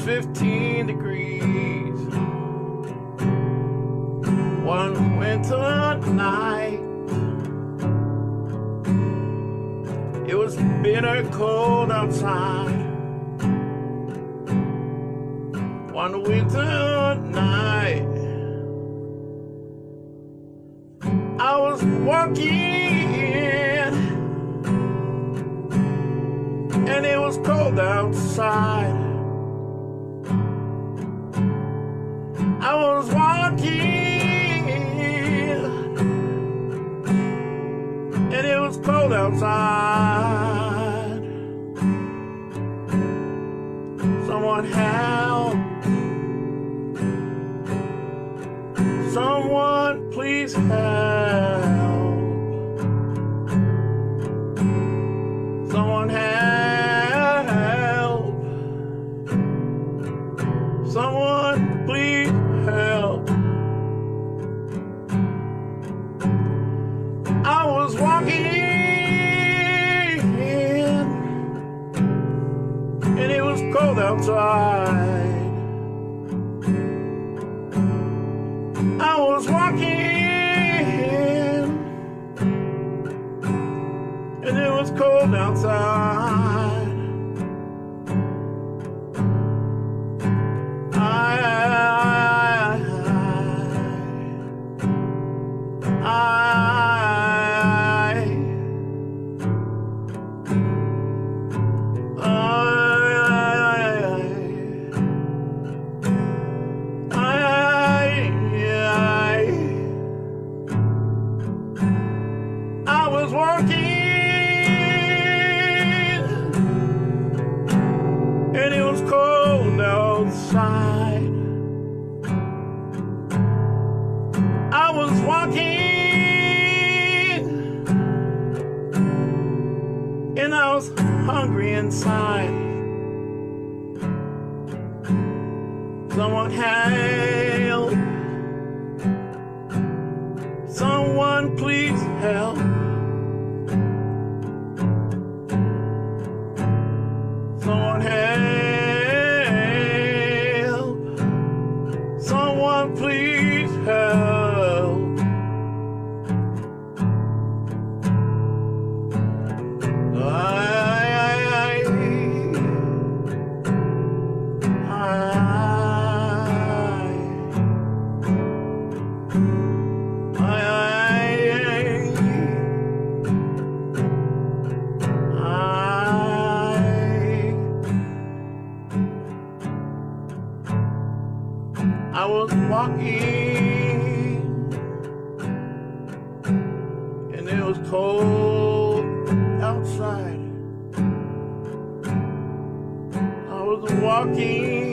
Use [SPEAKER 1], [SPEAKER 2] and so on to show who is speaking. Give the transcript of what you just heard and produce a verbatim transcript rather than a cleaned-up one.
[SPEAKER 1] fifteen degrees. One winter night, it was bitter cold outside. One winter night, I was walking, and it was cold outside. I was walking, and it was cold outside. Someone help. Someone please help. Someone help. Someone please help. I was walking, and it was cold outside. I was walking, and it was cold outside. I, I, I, I, I was walking, and it was cold outside. I was walking, and I was hungry inside. Someone help. Someone please help. Someone help. Someone please help. I, I, I, I was walking, and it was cold outside. I was walking,